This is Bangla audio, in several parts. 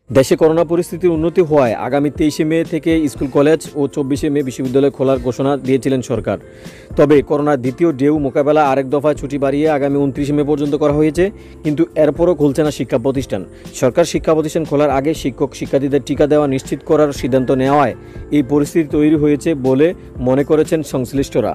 দেশে করোনা পরিস্থিতির উন্নতি হওয়ায় আগামী 23শে মে থেকে স্কুল কলেজ ও 24শে মে বিশ্ববিদ্যালয় খোলার ঘোষণা দিয়েছিলেন সরকার। তবে করোনার দ্বিতীয় ঢেউ মোকাবেলা আরেক দফায় ছুটি বাড়িয়ে আগামী 29শে মে পর্যন্ত করা হয়েছে, কিন্তু এরপরও খুলছে না শিক্ষা প্রতিষ্ঠান। সরকার শিক্ষা প্রতিষ্ঠান খোলার আগে শিক্ষক শিক্ষার্থীদের টিকা দেওয়া নিশ্চিত করার সিদ্ধান্ত নেওয়ায় এই পরিস্থিতি তৈরি হয়েছে বলে মনে করেছেন সংশ্লিষ্টরা।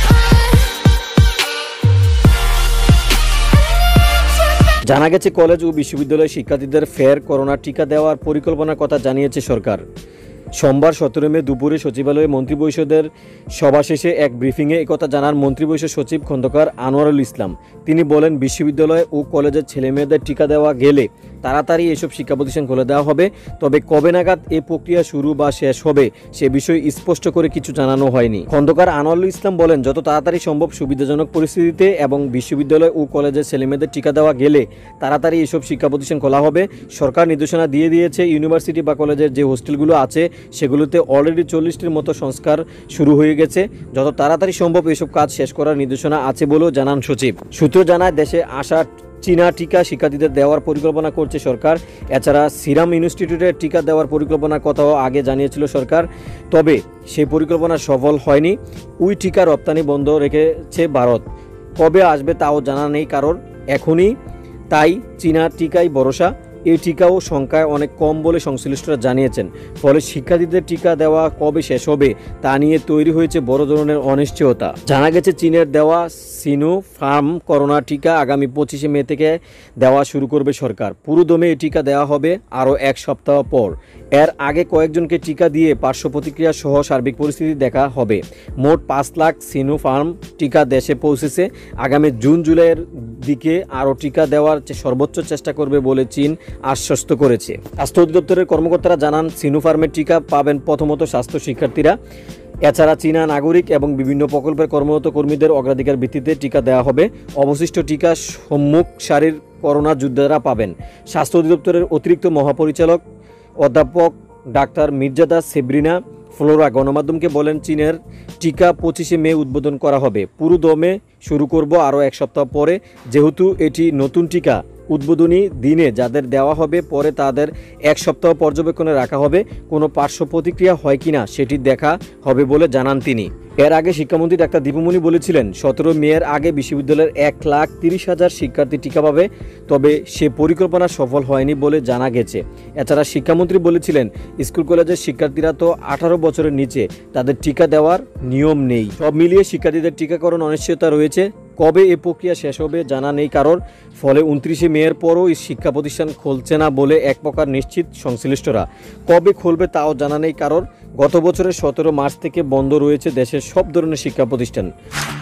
জানা গেছে, কলেজ ও বিশ্ববিদ্যালয়ের শিক্ষার্থীদের ফের করোনা টিকা দেওয়ার পরিকল্পনার কথা জানিয়েছে সরকার। সোমবার 17 মে দুপুরে সচিবালয়ে মন্ত্রিপরিষদের সভা শেষে এক ব্রিফিংয়ে একথা জানান মন্ত্রিপরিষদ সচিব খন্দকার আনোয়ারুল ইসলাম। তিনি বলেন, বিশ্ববিদ্যালয় ও কলেজের ছেলেমেয়েদের টিকা দেওয়া গেলে তাড়াতাড়ি এসব শিক্ষা প্রতিষ্ঠান খুলে দেওয়া হবে। তবে কবে নাগাদ এ প্রক্রিয়া শুরু বা শেষ হবে সে বিষয়ে স্পষ্ট করে কিছু জানানো হয়নি। খন্দকার আনোয়ারুল ইসলাম বলেন, যত তাড়াতাড়ি সম্ভব সুবিধাজনক পরিস্থিতিতে এবং বিশ্ববিদ্যালয় ও কলেজের ছেলেমেয়েদের টিকা দেওয়া গেলে তাড়াতাড়ি এসব শিক্ষা প্রতিষ্ঠান খোলা হবে। সরকার নির্দেশনা দিয়ে দিয়েছে, ইউনিভার্সিটি বা কলেজের যে হোস্টেলগুলো আছে সেগুলোতে অলরেডি 40টির মতো সংস্কার শুরু হয়ে গেছে। যত তাড়াতাড়ি সম্ভব এসব কাজ শেষ করার নির্দেশনা আছে বলেও জানান সচিব। সূত্র জানায়, দেশে আসা চীনা টিকা শিক্ষার্থীদের দেওয়ার পরিকল্পনা করছে সরকার। এছাড়া সিরাম ইনস্টিটিউটের টিকা দেওয়ার পরিকল্পনার কথাও আগে জানিয়েছিল সরকার, তবে সেই পরিকল্পনা সফল হয়নি। ওই টিকা রপ্তানি বন্ধ রেখেছে ভারত। কবে আসবে তাও জানা নেই কারোর এখনই, তাই চীনা টিকাই ভরসা। এই টিকাও সংখ্যায় অনেক কম বলে সংশ্লিষ্টরা জানিয়েছেন। ফলে শিক্ষার্থীদের টিকা দেওয়া কবে শেষ হবে তা নিয়ে তৈরি হয়েছে বড় ধরনের অনিশ্চয়তা। জানা গেছে, চীনের দেওয়া সিনোফার্ম করোনা টিকা আগামী 25শে মে থেকে দেওয়া শুরু করবে সরকার। পুরো দমে এই টিকা দেওয়া হবে আরও এক সপ্তাহ পর। এর আগে কয়েকজনকে টিকা দিয়ে পার্শ্ব প্রতিক্রিয়া সহ সার্বিক পরিস্থিতি দেখা হবে। মোট 5 লাখ সিনোফার্ম টিকা দেশে পৌঁছেছে। আগামী জুন জুলাইয়ের দিকে আরও টিকা দেওয়ার সর্বোচ্চ চেষ্টা করবে বলে চীন আশ্বস্ত করেছে। স্বাস্থ্য অধিদপ্তরের কর্মকর্তারা জানান, সিনোফার্মের টিকা পাবেন প্রথমত স্বাস্থ্য শিক্ষার্থীরা। এছাড়া চীনা নাগরিক এবং বিভিন্ন প্রকল্পের কর্মরত কর্মীদের অগ্রাধিকার ভিত্তিতে টিকা দেওয়া হবে। অবশিষ্ট টিকা সম্মুখ সারির করোনা যোদ্ধারা পাবেন। স্বাস্থ্য অধিদপ্তরের অতিরিক্ত মহাপরিচালক অধ্যাপক ডাক্তার মির্জাদা সেব্রিনা ফ্লোরা গণমাধ্যমকে বলেন, চীনের টিকা 25শে মে উদ্বোধন করা হবে। পুরো দমে শুরু করব আরও এক সপ্তাহ পরে। যেহেতু এটি নতুন টিকা, উদ্বোধনী দিনে যাদের দেওয়া হবে পরে তাদের এক সপ্তাহ পর্যবেক্ষণে রাখা হবে। কোনো পার্শ্ব প্রতিক্রিয়া হয় কিনা সেটি দেখা হবে বলে জানান তিনি। এর আগে শিক্ষামন্ত্রী ডাক্তার দীপুমণি বলেছিলেন, 17 মের আগে বিশ্ববিদ্যালয়ের 1,30,000 শিক্ষার্থী টিকা পাবে। তবে সে পরিকল্পনা সফল হয়নি বলে জানা গেছে। এছাড়া শিক্ষামন্ত্রী বলেছিলেন, স্কুল কলেজের শিক্ষার্থীরা তো 18 বছরের নিচে, তাদের টিকা দেওয়ার নিয়ম নেই। সব মিলিয়ে শিক্ষার্থীদের টিকাকরণ অনিশ্চয়তা রয়েছে। কবে এ প্রক্রিয়া শেষ হবে জানা নেই কারোর। ফলে 29শে মের পরও এই শিক্ষা প্রতিষ্ঠান খুলছে না বলে এক প্রকার নিশ্চিত সংশ্লিষ্টরা। কবে খুলবে তাও জানা নেই কারোর। গত বছরের 17 মার্চ থেকে বন্ধ রয়েছে দেশের সব ধরনের শিক্ষা প্রতিষ্ঠান।